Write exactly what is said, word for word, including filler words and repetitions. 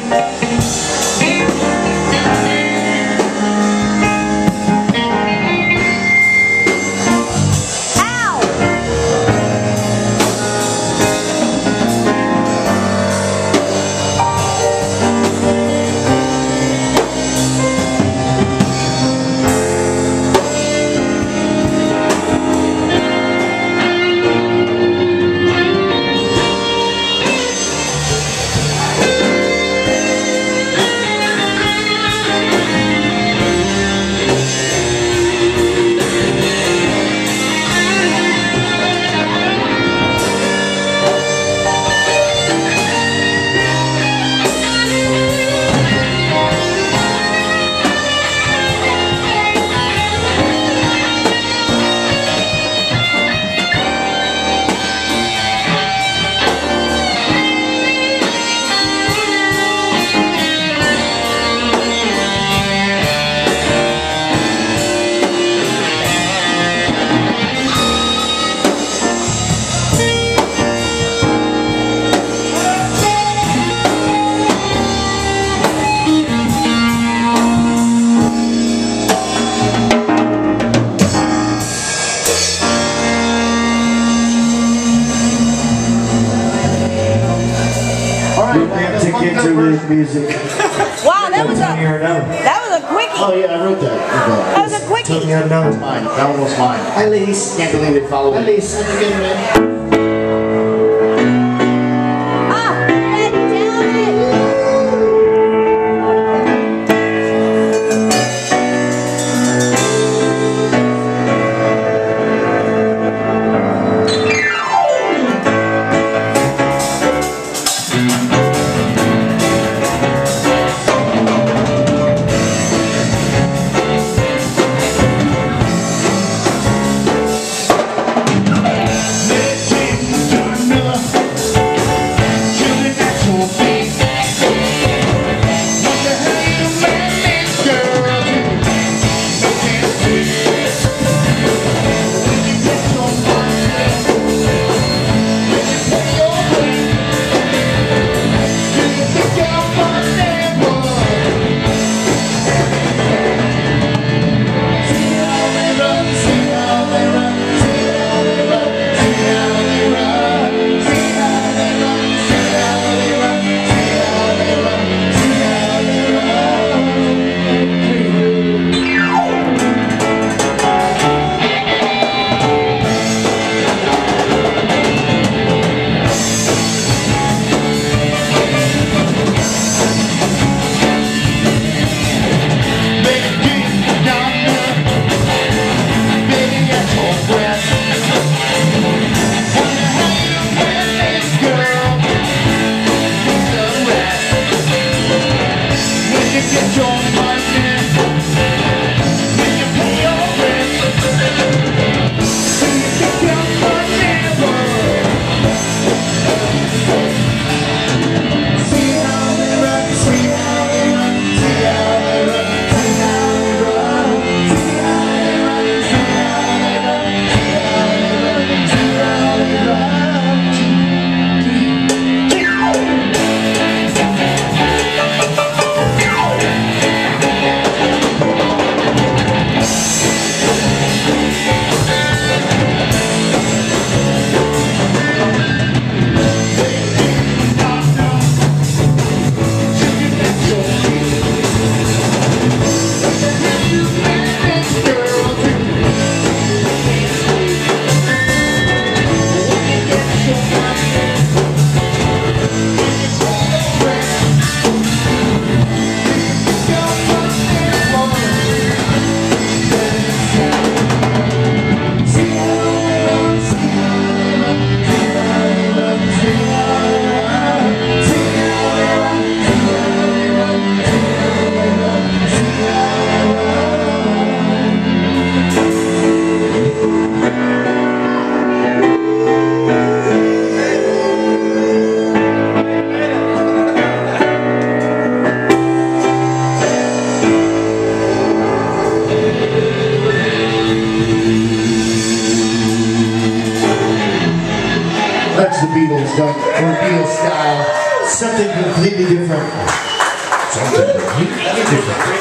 Music. Wow, that was a that was a quickie. Oh yeah, I wrote that. That was a quickie. Tell me unknown. Mine. That one was mine. Hi, ladies. Can't believe it. Follow me. Hi, ladies. How you getting, man? That's the Beatles done, Ordeal style, something completely different. something completely different.